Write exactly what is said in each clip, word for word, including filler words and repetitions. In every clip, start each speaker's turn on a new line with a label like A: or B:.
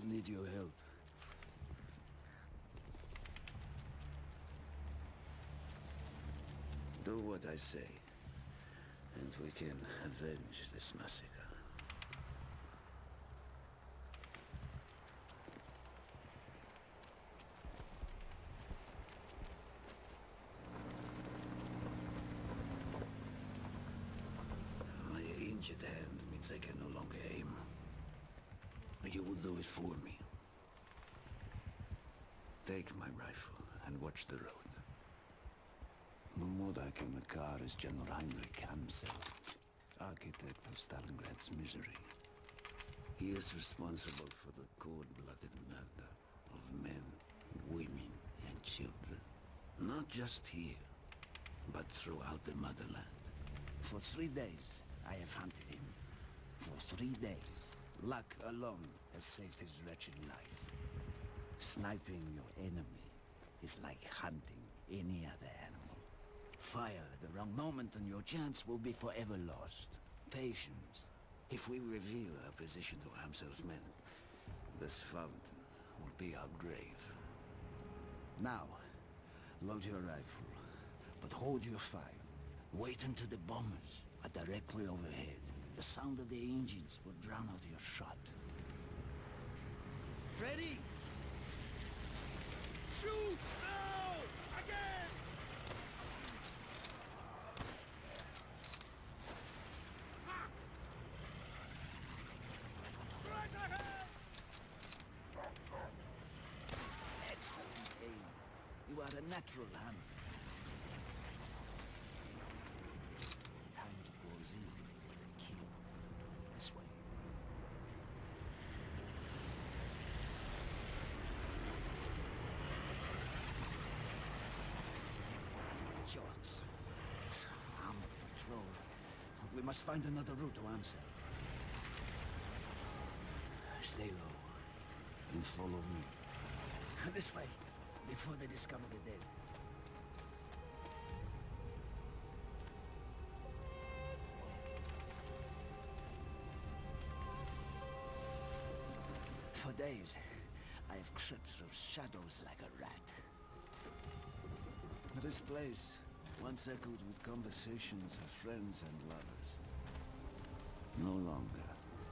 A: need your help. Do what I say, and we can avenge this massacre. My injured hand means I can no longer aim. You will do it for me. Take my rifle and watch the road. Mumodak in the car is General Heinrich Amsel, architect of Stalingrad's misery. He is responsible for the cold-blooded murder of men, women, and children. Not just here, but throughout the motherland. For three days, I have hunted him. For three days, luck alone has saved his wretched life. Sniping your enemy is like hunting any other animal. Fire at the wrong moment and your chance will be forever lost. Patience. If we reveal our position to Amsel's men, this fountain will be our grave. Now, load your rifle, but hold your fire. Wait until the bombers are directly overhead. The sound of the engines will drown out your shot. Ready? Shoot! Now! Again! Ha! Straight ahead! Excellent aim. You are a natural hunter. Time to close in for the kill. This way. Shots. Armored patrol. We must find another route to Amsel. Stay low and follow me. This way, before they discover the dead. For days, I have crept through shadows like a rat. This place once echoed with conversations of friends and lovers. No longer.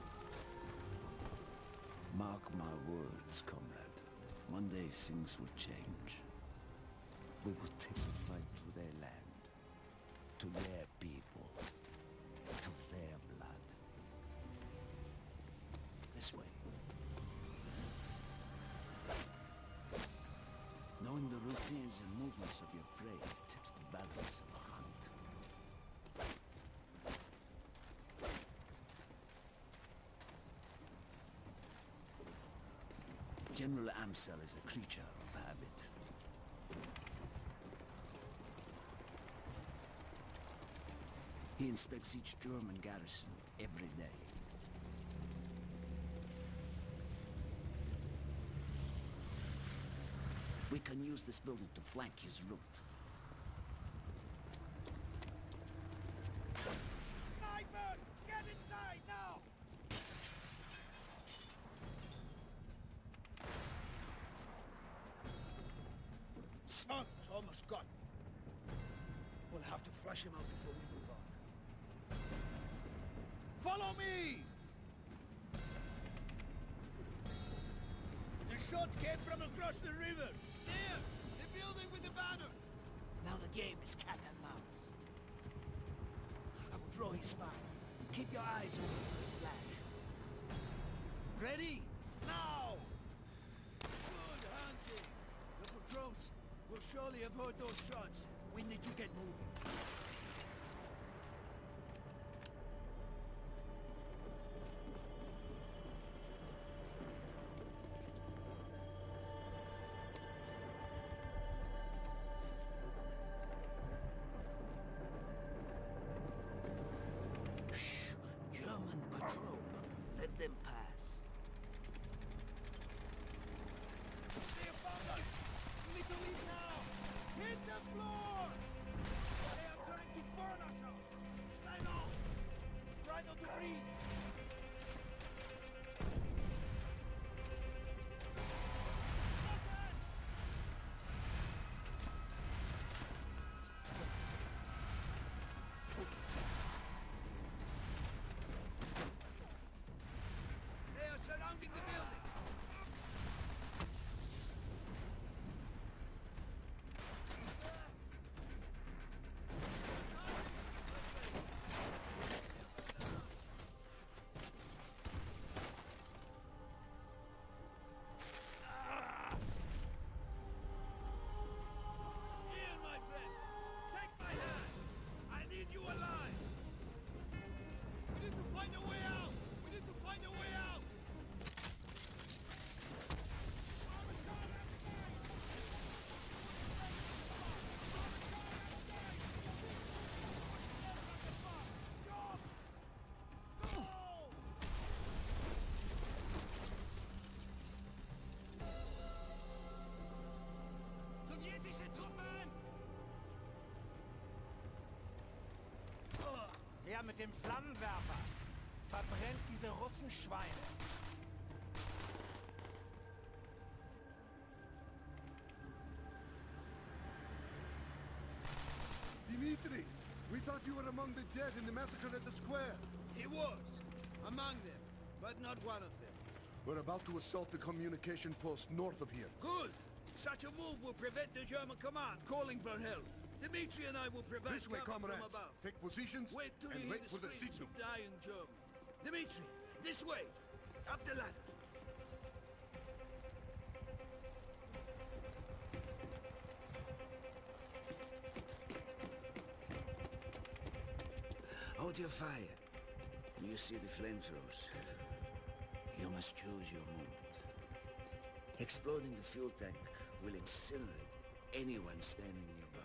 A: Mark my words, comrade. One day things will change. We will take the fight to their land, to their people, to their blood. This way. Knowing the routines and movements of your prey tips the balance of a hunt. General Amsel is a creature of habit. He inspects each German garrison every day. We can use this building to flank his route.
B: Sniper! Get inside now! Smoke's almost got me. We'll have to flush him out before we move on. Follow me! The shot came from across the river. There! The building with the banners!
A: Now the game is cat and mouse. I will draw his fire. Keep your eyes open for the flag.
B: Ready? Now! Good hunting! The patrols will surely have heard those shots. We need to get moving.
A: German patrol. Let them pass.
B: They have found us! We need to leave now! Hit the floor! They are trying to burn us out! Stay low! Try not to breathe! her mit dem Flammenwerfer. Verbrennt diese Russenschweine.
C: Dimitri, we thought you were among the dead in the massacre at the square.
D: He was. Among them, but not one of them.
C: We're about to assault the communication post north of here.
D: Good! Such a move will prevent the German command calling for help. Dimitri and I will provide
C: This way,
D: cover
C: comrades.
D: from above.
C: Take positions
D: Wait till
C: and
D: you
C: wait
D: hear
C: for
D: the
C: the
D: screams
C: signal.
D: of dying Germans. Dimitri, this way! Up the ladder!
A: Hold your fire. You see the flamethrowers. You must choose your moment. Exploding the fuel tank will incinerate anyone standing nearby.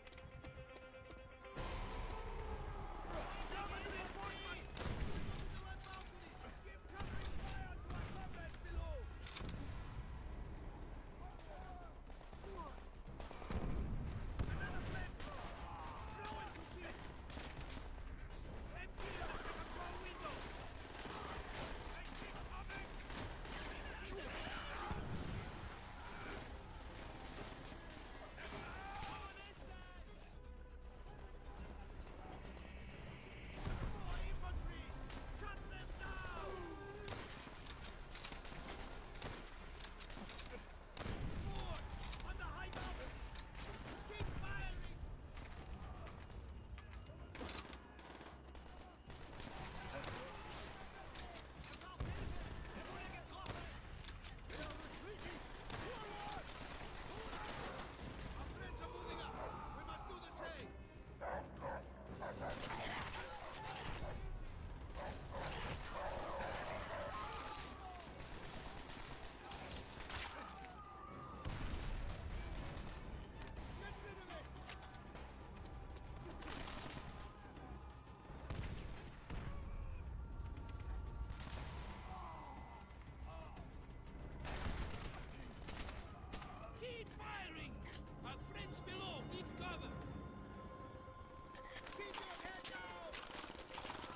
B: German reinforcements! Keep covering fire to our comrades below! Another flamethrower! Throw it to this! Empty the second floor window! I keep coming! More infantry! Cut them down! More! On the high mountain! Keep firing! Our friends are moving up! We must do the same! Get rid of it!
D: Keep firing! Our friends below need cover!
B: Keep your head down!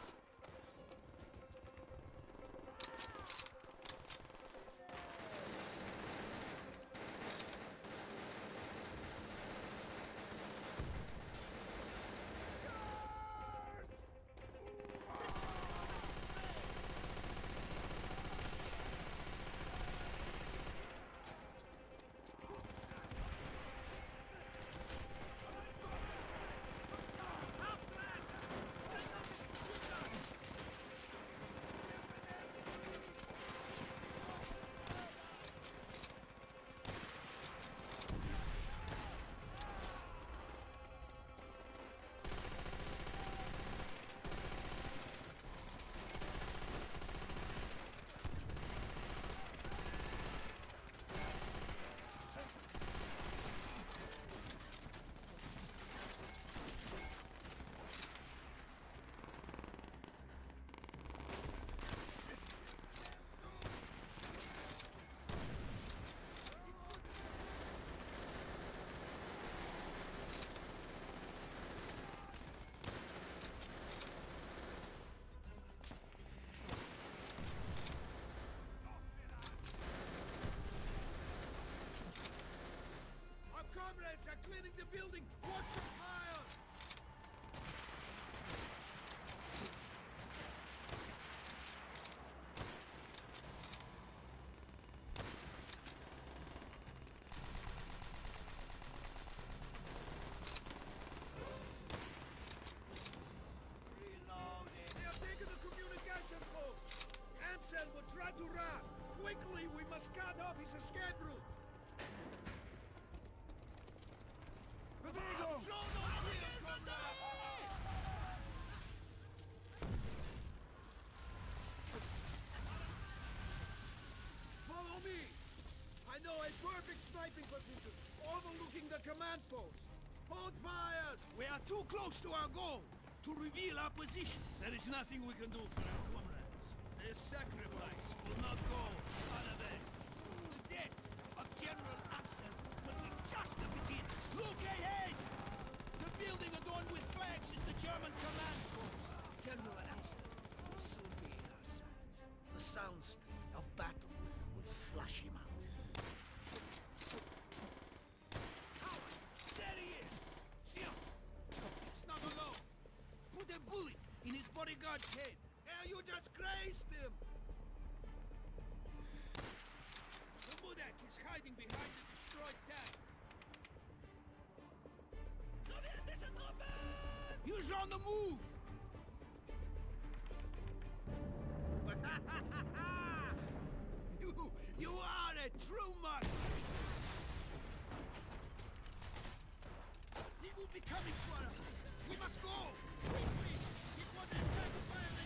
B: Our comrades are cleaning the building! Watch your fire! Reloading! They have taken the communication post! Ansel will try to run! Quickly, we must cut off his escape route!
C: Bewegung!
B: Show no fear, comrades! Follow me! I know a perfect sniping position, overlooking the command post. Hold fire!
D: We are too close to our goal to reveal our position. There is nothing we can do for our comrades. Their sacrifice will not go unavenged. The death of General Ansel will be just the beginning. Look ahead! The building adorned with flags is the German command post. bodyguard's head.
B: Hell, you just grazed him!
D: The Mudak is hiding behind the destroyed tank.
B: Sowjetische Truppen!
D: He's on the move! you, you are a true master! He will be coming for us! We must go! Quickly! Before the tanks fire